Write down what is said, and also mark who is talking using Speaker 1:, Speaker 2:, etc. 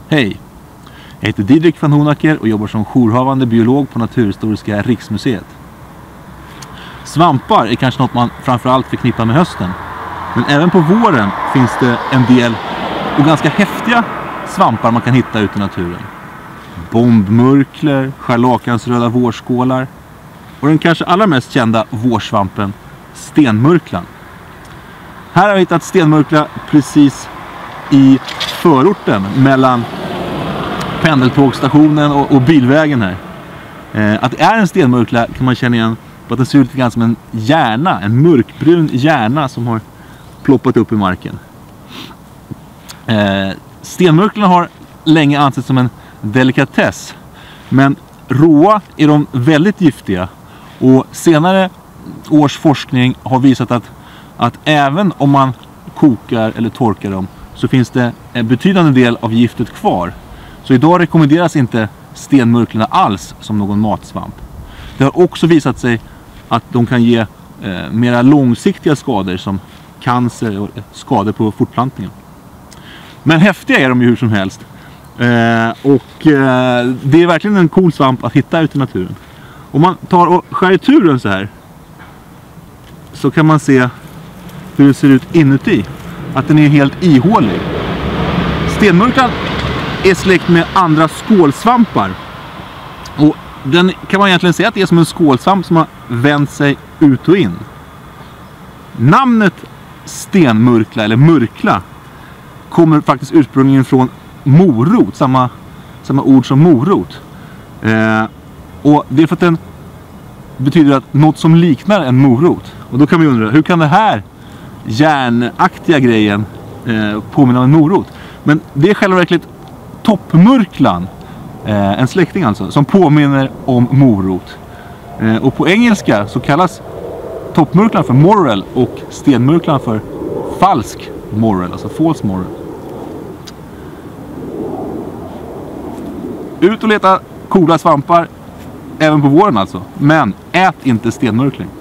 Speaker 1: Hej! Jag heter Didrik van Honacker och jobbar som jourhavande biolog på Naturhistoriska Riksmuseet. Svampar är kanske något man framförallt förknippar med hösten. Men även på våren finns det en del och ganska häftiga svampar man kan hitta ute i naturen. Bombmurklor, scharlakansröda vårskålar och den kanske allra mest kända vårsvampen, stenmurklan. Här har vi hittat stenmurkla precis i förorten mellan pendeltågstationen och bilvägen här. Att det är en stenmurkla kan man känna igen på att den ser ut lite grann som en hjärna, en mörkbrun hjärna som har ploppat upp i marken. Stenmurklarna har länge ansetts som en delikatess, men råa är de väldigt giftiga och senare års forskning har visat att även om man kokar eller torkar dem så finns det en betydande del av giftet kvar. Så idag rekommenderas inte stenmurklorna alls som någon matsvamp. Det har också visat sig att de kan ge mera långsiktiga skador som cancer och skador på fortplantningen. Men häftiga är de ju hur som helst. Det är verkligen en cool svamp att hitta ute i naturen. Om man tar och skär i turen så här så kan man se hur det ser ut inuti. Att den är helt ihålig. Stenmurklan är släkt med andra skålsvampar. Och den kan man egentligen säga att det är som en skålsvamp som har vänt sig ut och in. Namnet stenmurkla eller murkla kommer faktiskt ursprungligen från morot, samma ord som morot. Och det är för att den betyder att något som liknar en morot. Och då kan vi undra, hur kan det här järnaktiga grejen påminna om en morot? Men det är själva verkligt toppmurklan, en släkting alltså, som påminner om morot. Och på engelska så kallas toppmurklan för morel och stenmurklan för falsk morel, alltså false morel. Ut och leta coola svampar även på våren alltså, men ät inte stenmurkling.